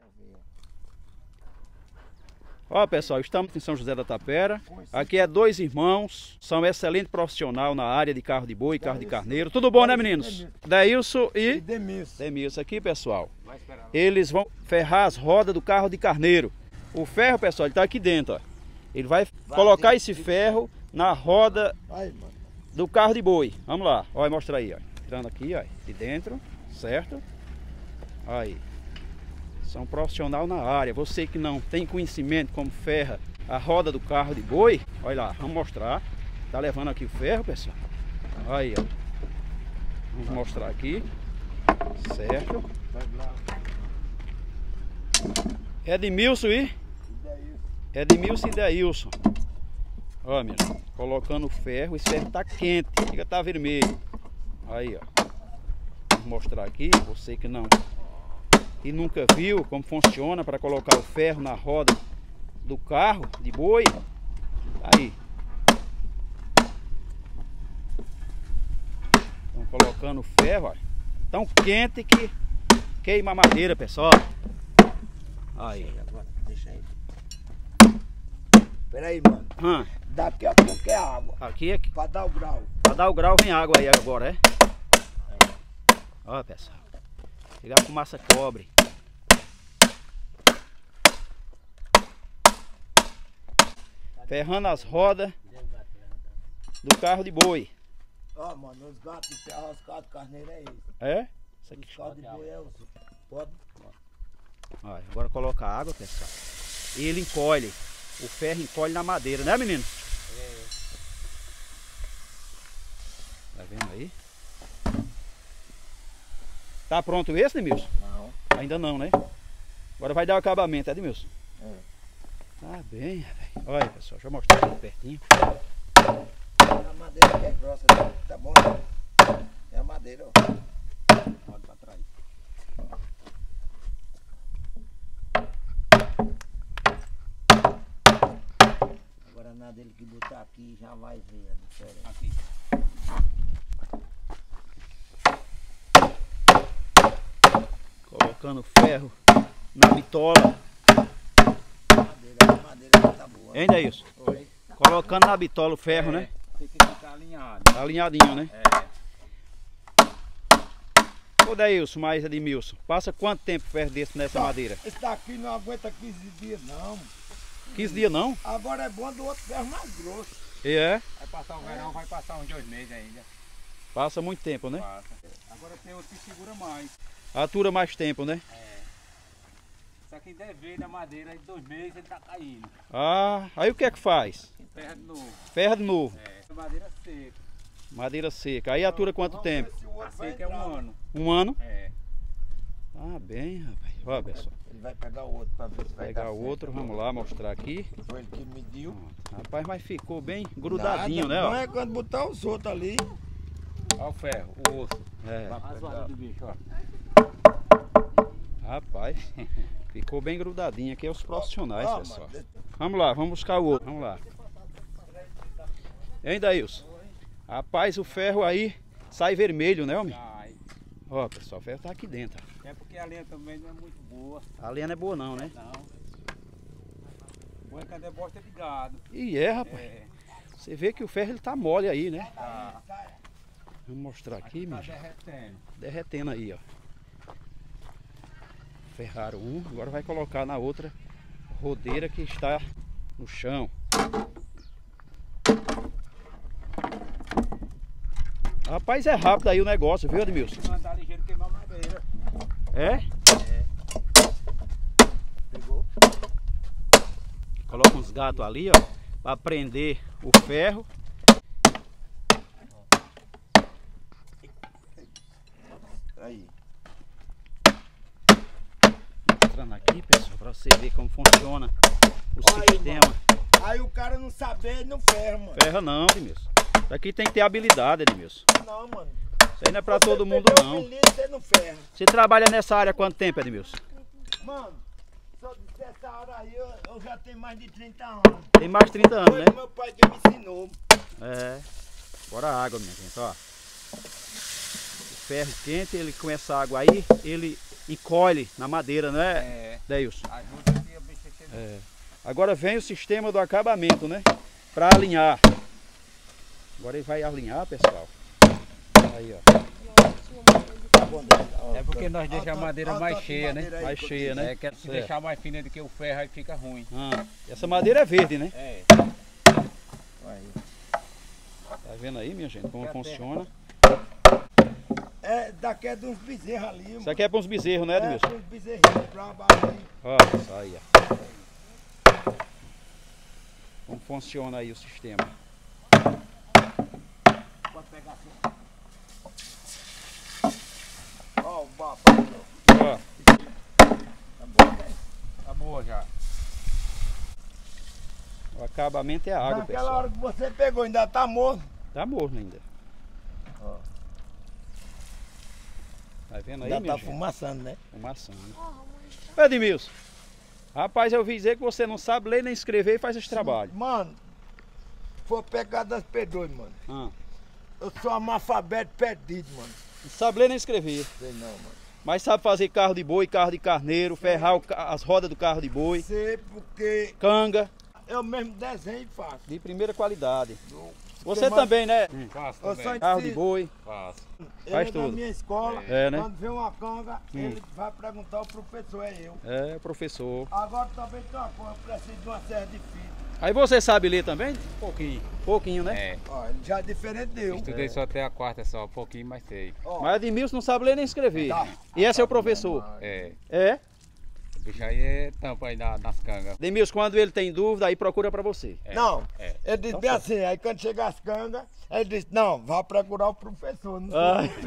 Ó pessoal, estamos em São José da Tapera. Aqui é dois irmãos, são excelentes profissionais na área de carro de boi, carro de carneiro. Tudo bom, né meninos? Deilson e Demilson. Aqui pessoal, eles vão ferrar as rodas do carro de carneiro. O ferro pessoal, ele tá aqui dentro, ó. Ele vai colocar esse ferro na roda do carro de boi. Vamos lá, olha, mostra aí, ó. Entrando aqui, ó, de dentro, certo? Aí. São profissional na área. Você que não tem conhecimento como ferra a roda do carro de boi, olha lá, vamos mostrar. Tá levando aqui o ferro, pessoal. Aí, ó. Vamos mostrar aqui. Certo? Edmilson e Deilson. Ó, meu, colocando o ferro. Esse ferro tá quente, chega a tá vermelho. Aí, ó. Vou mostrar aqui, você que não e nunca viu como funciona para colocar o ferro na roda do carro de boi. Aí. Estão colocando o ferro, ó. Tão quente que queima a madeira, pessoal. Aí. Deixa aí. Peraí, mano. Daqui a pouco é água. Aqui é pra dar o grau. Pra dar o grau vem água aí agora, é? Ó, pessoal. Pegar a fumaça cobre. Ferrando as rodas do carro de boi. Ó, mano, os gatos de ferro, os gatos de carneiro é esse. É? Isso aqui. Os gatos de boi é os. Pode? Ó, agora coloca a água, pessoal. E ele encolhe. O ferro encolhe na madeira, né, menino? É. Tá vendo aí? Tá pronto esse, Edmilson? Não. Ainda não, né? Agora vai dar o acabamento, Edmilson? É. Tá bem, velho. Olha, pessoal, deixa eu mostrar aqui pertinho. A madeira que é grossa, tá bom? É a madeira, ó. Olha pra trás. Agora na dele que botar aqui já vai ver a diferença. Aqui. Colocando ferro na bitola. A madeira tá boa. Ainda é isso? Oi. Colocando na bitola o ferro, né? Tem que ficar alinhado. Tá alinhadinho, né? É. Ô Deilson, mais Edmilson, passa quanto tempo ferro desse nessa madeira? Esse daqui não aguenta 15 dias não. 15 dias não? Agora é bom do outro ferro mais grosso. E é? Vai passar o verão, vai passar uns 2 meses ainda. Passa muito tempo, né? Passa. Agora tem outro que segura mais. Atura mais tempo, né? É. Isso aqui deve da madeira de 2 meses ele tá caindo. Ah, aí o que é que faz? Ferra de novo. Ferra de novo. É. Madeira seca. Madeira seca. Aí atura quanto tempo? A seca é 1 ano. 1 ano? É. Ah, bem, rapaz. Ó, pessoal. Ele vai pegar o outro pra ver se vai Pegar dar o outro, vamos lá mostrar aqui. Foi ele que mediu. Rapaz, mas ficou bem grudadinho, né? Não Ó. é quando botar os outros ali. Olha o ferro, o osso. É. As varas do bicho, ó. Rapaz, ficou bem grudadinho. Aqui é os profissionais, Ó, pessoal. mano, Vamos lá, vamos buscar o outro. Vamos lá. Hein, Daílson? Rapaz, o ferro aí sai vermelho, né, homem? Ai. Ó, pessoal, o ferro tá aqui dentro. É porque a lenha também não é muito boa. A lenha não é boa não, né? Não. Boa é cadê bosta de gado. E é, rapaz. É. Você vê que o ferro ele tá mole aí, né? Tá. Vamos mostrar aqui, Tá meu. derretendo. Derretendo aí, ó. Ferraram um, agora vai colocar na outra rodeira que está no chão. Rapaz, é rápido aí o negócio, viu, Edmilson? Não andar ligeiro queimar madeira. É? Pegou? Coloca uns gatos ali, ó, para prender o ferro. Aí. Mostrando aqui, pessoal, para você ver como funciona o Olha sistema. Aí o cara não saber, não ferra, mano. Ferra não, Edmilson. Isso aqui tem que ter habilidade, Edmilson. Não, mano. Isso aí não é pra todo mundo, não. Você não ferra. Você trabalha nessa área há quanto tempo, Edmilson? Mano, só dessa hora aí eu já tenho mais de 30 anos. Tem mais de 30 anos, Foi né? meu pai que me ensinou. É. Bora a água, minha gente, ó. O ferro quente, ele com essa água aí, ele encolhe na madeira, né? É. Deilson? Ajuda aqui a bicha chega. É. Agora vem o sistema do acabamento, né? Para alinhar. Agora ele vai alinhar, pessoal. Aí, ó. É porque nós deixamos a madeira mais cheia, né? Mais cheia, né? É que se Certo. deixar mais fina do que o ferro aí fica ruim. Essa madeira é verde, né? É. Tá vendo aí, minha gente, como funciona? É, daqui é de uns bezerros ali, mano. Isso aqui é para uns bezerros, né, É, Edmilson? de uns bezerrinhos pra baixo aí. Ó, isso aí, ó. Como funciona aí o sistema? Pode pegar assim. Ó, o papai. Ó, Tá bom, né? Tá boa já. o acabamento é água, Naquela pessoal. hora que você pegou, ainda tá morto. Tá morno ainda. Ó. Tá vendo aí, Ainda minha tá gente? fumaçando, né? Fumaçando. Ô, Edmilson, rapaz, eu ouvi dizer que você não sabe ler nem escrever e faz esse trabalho. Mano, for pegar das perdoe, mano. Ah, Eu sou analfabeto perdido, mano. não sabe ler nem escrever. Sei não, mano. Mas sabe fazer carro de boi, carro de carneiro, ferrar as rodas do carro de boi, Sei porque canga, eu mesmo desenho e faço. de primeira qualidade. Eu- Você Mas- também, né? Faço Eu também. só Carro de ensino. boi. Faço. Faz Ele na tudo. minha escola, É, né? quando vê uma canga, ele vai perguntar ao professor, é eu. É, professor. Agora também tem uma coisa, eu preciso de uma serra de fita. Aí você sabe ler também? Pouquinho. Pouquinho, né? É. Ó, ele já é diferente de eu. Estudei só até a quarta só, um pouquinho, mas sei. Ó, Mas Edmilson não sabe ler nem escrever. Tá. E é seu professor? É. É? O bicho aí é tampa aí nas cangas. Edmilson, quando ele tem dúvida, aí procura pra você. É. Não, É. ele disse Tá bem certo. assim, aí quando chega as cangas, ele disse, não, vá procurar o professor. Não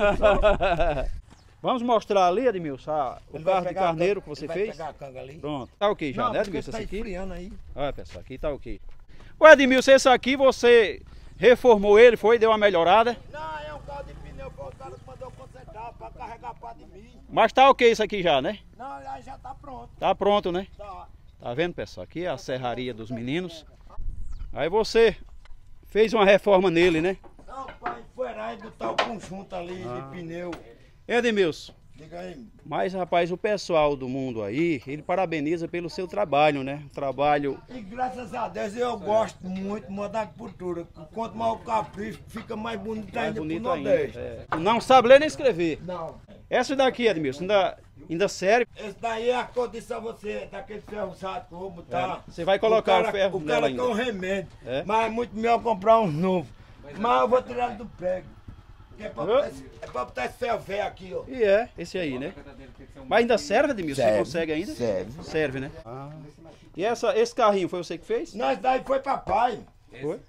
Ah. Vamos mostrar ali, Edmilson, o Ele vai carro de pegar a carneiro canga- que você ele vai fez. pegar a canga ali. Pronto. Tá ok já, Não, né, porque Edmilson? tá Esse aqui? esfriando aí. Olha, pessoal, aqui tá ok. Ô, Edmilson, esse aqui você reformou ele, foi? Deu uma melhorada? Não, é um carro de pneu, foi o cara que mandou consertar pra carregar pá de mim. Mas tá ok isso aqui já, né? Não, aí já tá pronto. Tá pronto, né? Tá. Tá vendo, pessoal? Aqui é a serraria dos meninos. Aí você fez uma reforma nele, né? Não, pai, foi lá e botar o conjunto ali de pneu. Edmilson, Diga aí. mas rapaz, o pessoal do mundo aí, ele parabeniza pelo seu trabalho, né? Um trabalho. E graças a Deus eu gosto muito da agricultura. Quanto mais o capricho, fica mais bonito Mais ainda bonito pro ainda. Nordeste. É. Não sabe ler nem escrever. Não. Essa daqui, Edmilson, ainda serve. Esse daí é a condição você, daquele ferro usado que eu vou botar. Você vai colocar o ferro O nela cara ainda. quer um remédio. É? Mas é muito melhor comprar uns novos. Mas eu vou tirar ele do prego. Que é pra botar esse ferro velho aqui, ó. E é, esse aí, né? Mas ainda serve, Edmilson? Você Serve, consegue ainda? serve. Serve, né? Ah. E esse carrinho foi você que fez? Nós daí foi papai. Foi?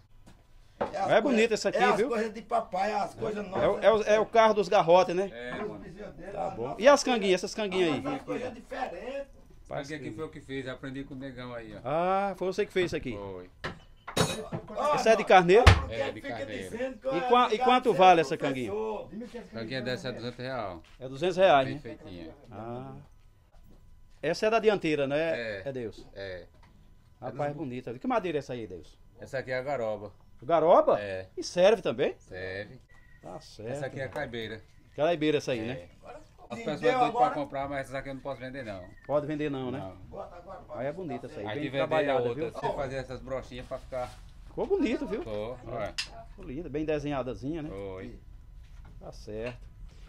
as É bonito coisas- esse aqui, é viu? as coisas de papai, as coisas É, nossas. é o carro dos garrotes, né? É, mano. Tá bom. E as canguinhas, essas canguinhas aí? As coisas diferentes. Esse aqui foi o que fez, aprendi com o negão aí, ó. Ah, foi você que fez isso aqui. Foi. Esse é de carneiro? Porque É, ele de fica carneiro. dizendo que E eu qua- e ligado quanto ser vale essa professor. Canguinha dessa é R$200. É R$200, Bem né? feitinha. Ah. Essa é da dianteira, né? É. Deus. É. Rapaz, bonita. Que madeira é essa aí, Deus? Essa aqui é a garoba. Garoba? É. E serve também? Serve. Tá certo. Essa aqui é a caibeira. Caibeira essa aí, né? É. As Deu pessoas doidas agora? pra comprar, mas essa aqui eu não posso vender não. Pode vender não, né? Não. Bota agora, pai. Aí é bonita essa aí. Aí de Bem vender a trabalhada, outra, viu? você fazer essas brochinhas pra ficar. Ficou bonito, viu? Tô, olha. Ficou linda, bem desenhadazinha, né? Foi. Tá certo.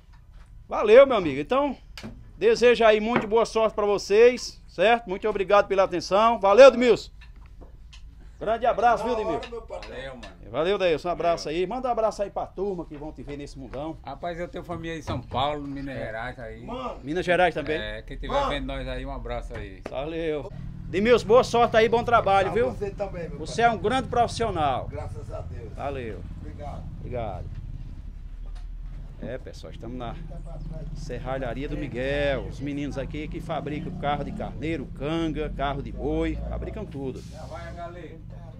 Valeu, meu amigo. Então, desejo aí muito boa sorte pra vocês, certo? Muito obrigado pela atenção. Valeu, Edmilson. Grande abraço, viu, Edmilson? Meu patrão. Valeu, mano. Valeu, Deilson. Um abraço aí. Manda um abraço aí pra turma que vão te ver nesse mundão. Rapaz, eu tenho família em São Paulo, Minas Gerais aí. Mano, Minas Gerais também. É, quem estiver Mano. vendo nós aí, um abraço aí. Valeu. Edmilson, boa sorte aí, bom trabalho, a viu? você também, meu Você é um grande profissional. patrão. Graças a Deus. Valeu. Obrigado. Obrigado. É, pessoal, estamos na Serralharia do Miguel. Os meninos aqui que fabricam carro de carneiro, canga, carro de boi, fabricam tudo. Já vai, galera.